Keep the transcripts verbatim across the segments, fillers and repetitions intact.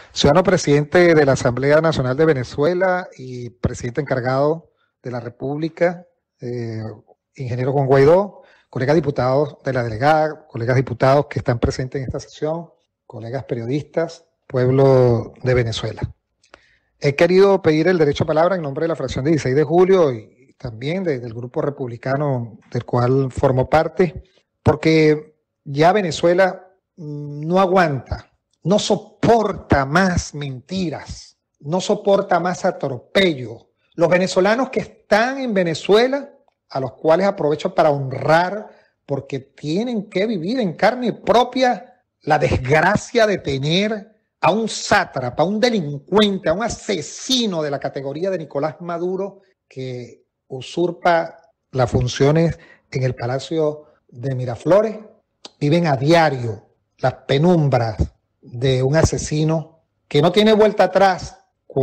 Ciudadano presidente de la Asamblea Nacional de Venezuela y presidente encargado de la República, eh, ingeniero Juan Guaidó, colegas diputados de la delegada, colegas diputados que están presentes en esta sesión, colegas periodistas, pueblo de Venezuela. He querido pedir el derecho a palabra en nombre de la fracción de dieciséis de julio y también de, del grupo republicano del cual formo parte, porque ya Venezuela no aguanta, no soporta más mentiras, no soporta más atropello. Los venezolanos que están en Venezuela, a los cuales aprovecho para honrar, porque tienen que vivir en carne propia la desgracia de tener a un sátrapa, a un delincuente, a un asesino de la categoría de Nicolás Maduro que usurpa las funciones en el Palacio de Miraflores. Viven a diario las penumbras de un asesino que no tiene vuelta atrás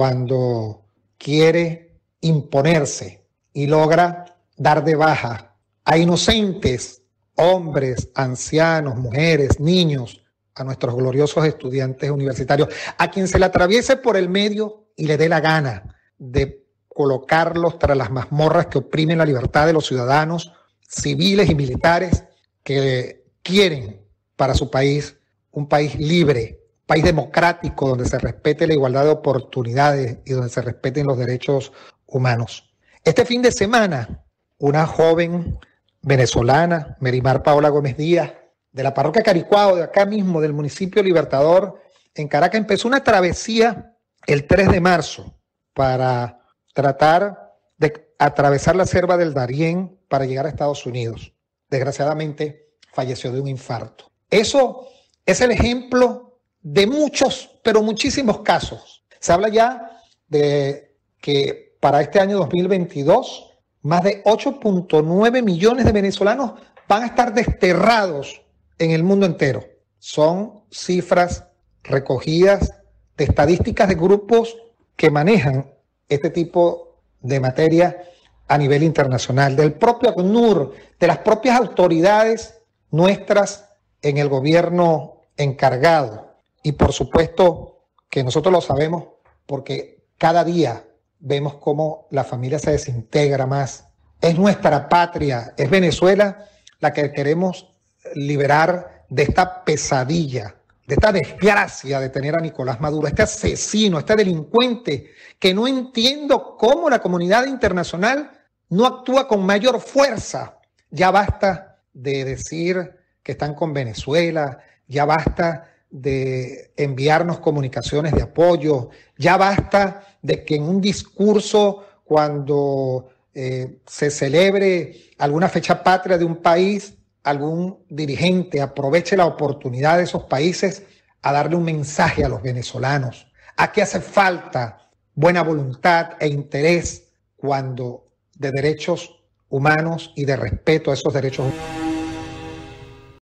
cuando quiere imponerse y logra dar de baja a inocentes hombres, ancianos, mujeres, niños, a nuestros gloriosos estudiantes universitarios, a quien se le atraviese por el medio y le dé la gana de colocarlos tras las mazmorras que oprimen la libertad de los ciudadanos civiles y militares que quieren para su país un país libre, un país democrático donde se respete la igualdad de oportunidades y donde se respeten los derechos humanos. Este fin de semana, una joven venezolana, Merimar Paola Gómez Díaz, de la parroquia Caricuao, de acá mismo, del municipio Libertador, en Caracas, empezó una travesía el tres de marzo para tratar de atravesar la selva del Darién para llegar a Estados Unidos. Desgraciadamente, falleció de un infarto. Eso es el ejemplo de muchos, pero muchísimos casos. Se habla ya de que para este año dos mil veintidós, más de ocho punto nueve millones de venezolanos van a estar desterrados en el mundo entero. Son cifras recogidas de estadísticas de grupos que manejan este tipo de materia a nivel internacional, del propio ACNUR, de las propias autoridades nuestras en el gobierno encargado. Y por supuesto que nosotros lo sabemos porque cada día vemos cómo la familia se desintegra más. Es nuestra patria, es Venezuela la que queremos liberar de esta pesadilla, de esta desgracia de tener a Nicolás Maduro, este asesino, este delincuente, que no entiendo cómo la comunidad internacional no actúa con mayor fuerza. Ya basta de decir que están con Venezuela, ya basta de enviarnos comunicaciones de apoyo, ya basta de que en un discurso, cuando eh, se celebre alguna fecha patria de un país, algún dirigente aproveche la oportunidad de esos países a darle un mensaje a los venezolanos. Aquí hace falta buena voluntad e interés cuando de derechos humanos y de respeto a esos derechos humanos.